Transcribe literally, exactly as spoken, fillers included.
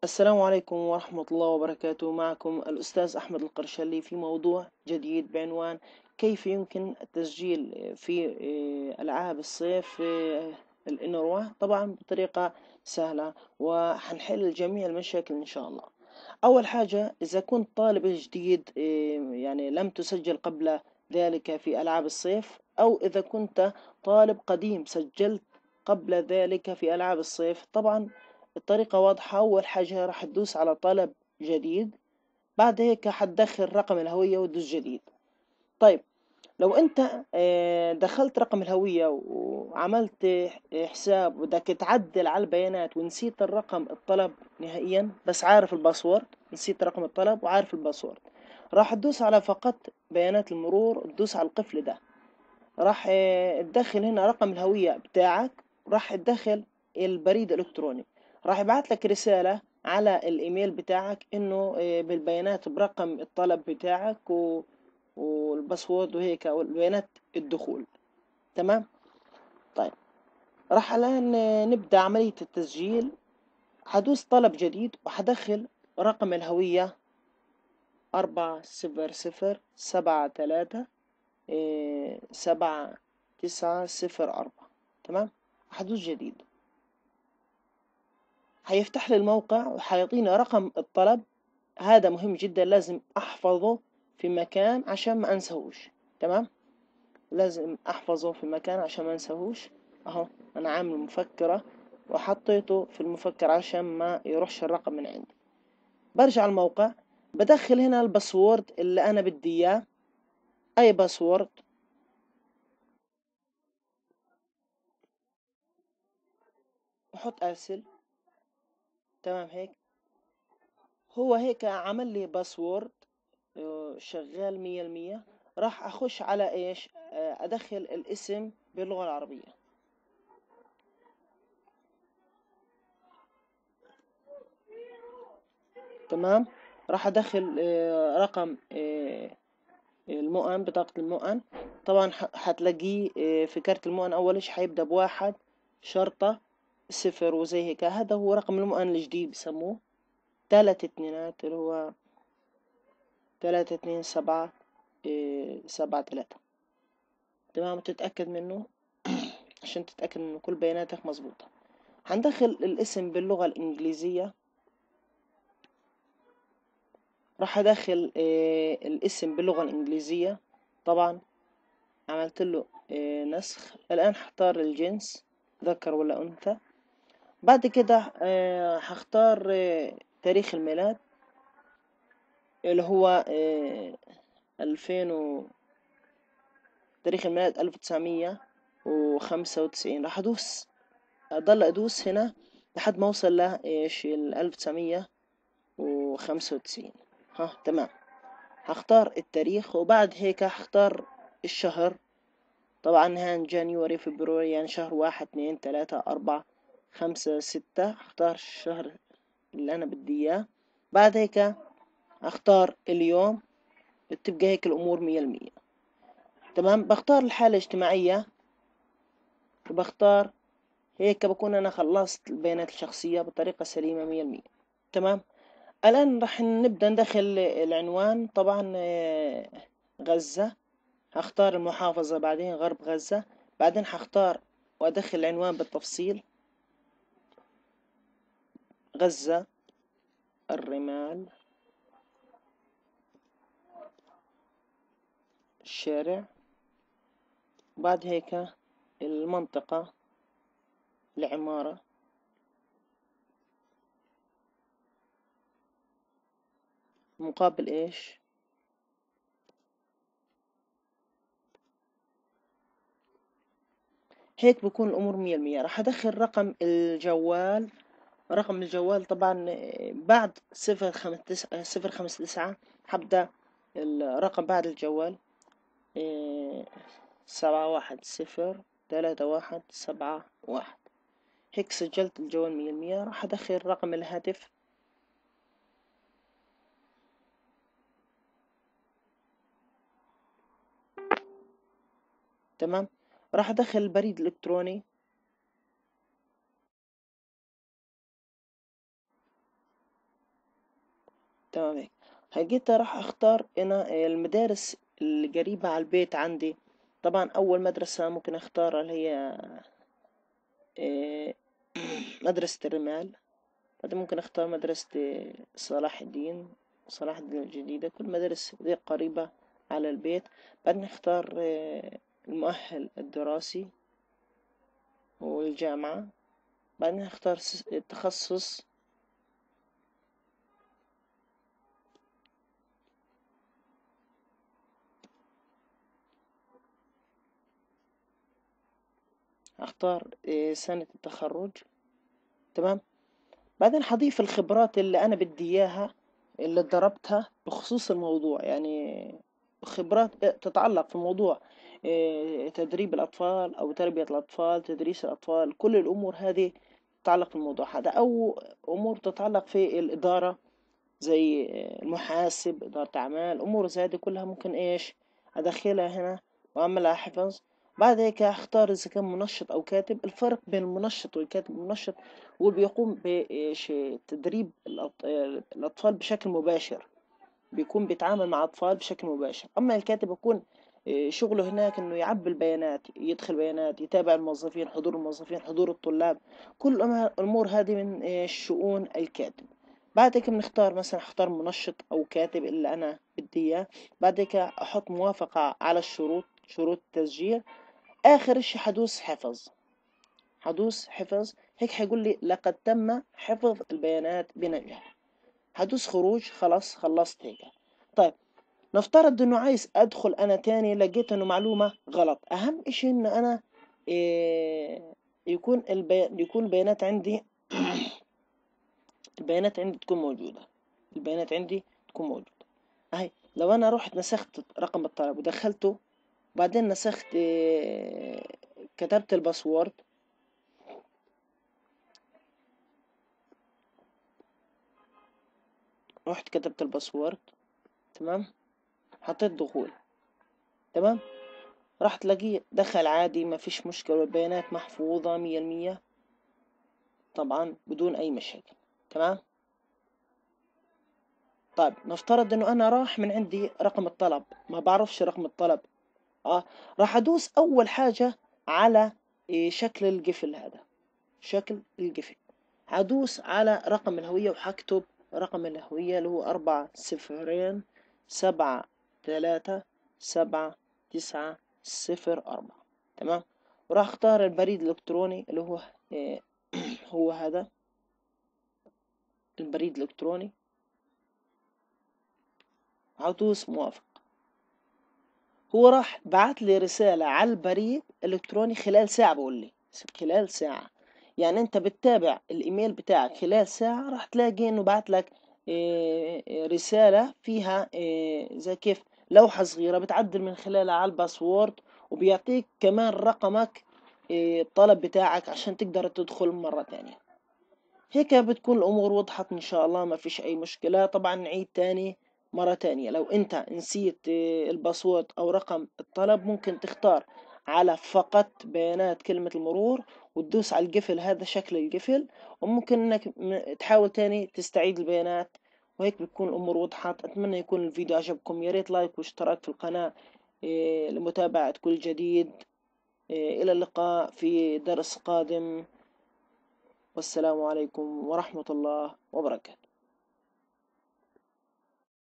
السلام عليكم ورحمة الله وبركاته. معكم الأستاذ أحمد القرشلي في موضوع جديد بعنوان كيف يمكن التسجيل في ألعاب الصيف الإنروا، طبعا بطريقة سهلة، وحنحل جميع المشاكل إن شاء الله. أول حاجة، إذا كنت طالب جديد يعني لم تسجل قبل ذلك في ألعاب الصيف، أو إذا كنت طالب قديم سجلت قبل ذلك في ألعاب الصيف، طبعا الطريقة واضحة. أول حاجة راح تدوس على طلب جديد، بعد هيك حتدخل رقم الهوية وتدوس جديد. طيب، لو أنت آه، دخلت رقم الهوية وعملت حساب وبدك تعدل على البيانات ونسيت الرقم الطلب نهائيا، بس عارف الباسورد، نسيت رقم الطلب وعارف الباسورد، راح تدوس على فقط بيانات المرور وتدوس على القفل ده. راح آه، تدخل هنا رقم الهوية بتاعك، راح تدخل البريد الإلكتروني، راح يبعث لك رسالة على الإيميل بتاعك إنه آه، بالبيانات برقم الطلب بتاعك و... والباسورد وهيك والبيانات الدخول. تمام. طيب، راح الآن آه، نبدأ عملية التسجيل. حدوس طلب جديد وحدخل رقم الهوية أربعة صفر صفر سبعة ثلاثة إيه سبعة تسعة صفر أربعة. تمام. حدوث جديد، هيفتح لي الموقع وحيعطيني رقم الطلب. هذا مهم جدا، لازم أحفظه في مكان عشان ما أنساهوش. تمام، لازم أحفظه في مكان عشان ما أنساهوش. أهو أنا عامل مفكرة وحطيته في المفكر عشان ما يروحش الرقم من عندي. برجع الموقع، بدخل هنا الباسورد اللي أنا بدي إياه، أي باسورد. بحط أرسل. تمام هيك. هو هيك عمل لي باسورد آه، شغال مية المية. راح أخش على إيش، آه، أدخل الاسم باللغة العربية. تمام. راح أدخل آه، رقم آه، المؤن، بطاقة المؤن. طبعا ح- حتلاقيه آه، في كارت المؤن أول إيش حيبدأ بواحد شرطة صفر وزي هيك. هذا هو رقم المؤن الجديد بسموه تلات اتنينات، اللي هو تلاتة اتنين سبعة آه، سبعة تلاتة. تمام، تتأكد منه عشان تتأكد إن كل بياناتك مظبوطة. هندخل الاسم باللغة الإنجليزية. راح أدخل آه، الاسم باللغة الإنجليزية. طبعا عملت له آه، نسخ. الآن هختار الجنس، ذكر ولا أنثى. بعد كده آه، هختار آه، تاريخ الميلاد اللي هو آه، ألفين و... تاريخ الميلاد ألف وتسعمية وخمسة وتسعين. راح أدوس، أضل أدوس هنا لحد ما أوصل له إيش الألف وتسعمية وخمسة وتسعين. ها تمام. هختار التاريخ وبعد هيك هختار الشهر. طبعا هان جانيوري فبراير، يعني شهر واحد اثنين ثلاثة أربعة خمسة ستة. هختار الشهر اللي أنا بدي إياه. بعد هيك هختار اليوم. تبقى هيك الأمور مية المية. تمام. بختار الحالة الاجتماعية وبختار هيك، بكون أنا خلصت البيانات الشخصية بطريقة سليمة مية المية. تمام. الآن راح نبدأ ندخل العنوان. طبعا آه، غزة. هختار المحافظة، بعدين غرب غزة، بعدين هختار وأدخل العنوان بالتفصيل. غزة، الرمال، الشارع، بعد هيك المنطقة، العمارة، مقابل إيش. هيك بكون الأمور مية المية. راح أدخل رقم الجوال. رقم الجوال طبعا آه، بعد صفر خمسة تسعة صفر خمسة تسعة حبدأ الرقم بعد الجوال آه، سبعة واحد صفر ثلاثة واحد سبعة واحد. هيك سجلت الجوال مية المية. راح أدخل رقم الهاتف. تمام. راح أدخل البريد الإلكتروني. تمام هيك. هجيت راح اختار هنا المدارس القريبة على البيت عندي. طبعا اول مدرسة ممكن اختارها اللي هي إيه، مدرسة الرمال. بعدين ممكن اختار مدرسة إيه، صلاح الدين. صلاح الدين الجديدة. كل مدارس دي قريبة على البيت. بعدين اختار إيه، المؤهل الدراسي والجامعة. بعدين اختار س- التخصص. اختار إيه، سنة التخرج. تمام. بعدين حضيف الخبرات اللي أنا بدي إياها، اللي ضربتها بخصوص الموضوع، يعني خبرات تتعلق في موضوع إيه، تدريب الأطفال أو تربية الأطفال، تدريس الأطفال. كل الأمور هذه تتعلق في الموضوع هذا، أو أمور تتعلق في الإدارة زي المحاسب، إدارة أعمال، أمور زي هذه كلها ممكن إيش أدخلها هنا وأعملها حفظ. بعد هيك أختار إذا كان منشط أو كاتب. الفرق بين المنشط والكاتب: المنشط هو بيقوم بإيش تدريب الأط- الأطفال بشكل مباشر، بيكون بيتعامل مع أطفال بشكل مباشر. أما الكاتب بيكون إيه، شغله هناك إنه يعبي البيانات، يدخل بيانات، يتابع الموظفين، حضور الموظفين، حضور الطلاب. كل الأم- الأمور هذه من إيه، شؤون الكاتب. بعد هيك بنختار مثلا اختار منشط أو كاتب اللي أنا بدي إياه. بعد هيك أحط موافقة على الشروط، شروط التسجيل. آخر إشي حدوس حفظ. حدوس حفظ. هيك حيقول لي لقد تم حفظ البيانات بنجاح. هدوس خروج. خلاص خلصت هيك. طيب، نفترض انه عايز ادخل انا تاني، لقيت انه معلومة غلط. اهم اشي ان انا إيه يكون البي... يكون البيانات عندي البيانات عندي تكون موجودة. البيانات عندي تكون موجودة. اهي لو انا رحت نسخت رقم الطلب ودخلته، وبعدين نسخت إيه كتبت الباسورد. رحت كتبت الباسورد. تمام. حطيت دخول. تمام. راح تلاقيه دخل عادي، ما فيش مشكلة، والبيانات محفوظة مية المية، طبعا بدون أي مشاكل. تمام. طيب نفترض إنه أنا راح من عندي رقم الطلب، ما بعرفش رقم الطلب. آه راح أدوس أول حاجة على إيه، شكل القفل هذا، شكل القفل. هدوس على رقم الهوية وحكتب رقم الهوية اللي هو أربعة صفرين، سبعة تلاتة سبعة تسعة صفر أربعة. تمام. وراح اختار البريد الإلكتروني اللي هو إيه هو هذا البريد الإلكتروني. هدوس موافق. هو راح بعت لي رسالة على البريد الإلكتروني خلال ساعة، بقول لي خلال ساعة. يعني أنت بتتابع الإيميل بتاعك خلال ساعة راح تلاقي إنه بعت لك إيه، رسالة فيها إيه، زي كيف لوحة صغيرة بتعدل من خلالها على الباسورد، وبيعطيك كمان رقمك إيه، الطلب بتاعك عشان تقدر تدخل مرة تانية. هيك بتكون الأمور وضحت إن شاء الله، ما فيش أي مشكلة. طبعا نعيد تاني مرة تانية. لو أنت نسيت آه، الباسورد أو رقم الطلب، ممكن تختار على فقط بيانات كلمة المرور وتدوس على القفل، هذا شكل القفل. وممكن إنك م- تحاول تاني تستعيد البيانات. وهيك بتكون الأمور وضحت. أتمنى يكون الفيديو عجبكم. يا ريت لايك واشتراك في القناة آه، لمتابعة كل جديد. آه، إلى اللقاء في درس قادم. والسلام عليكم ورحمة الله وبركاته.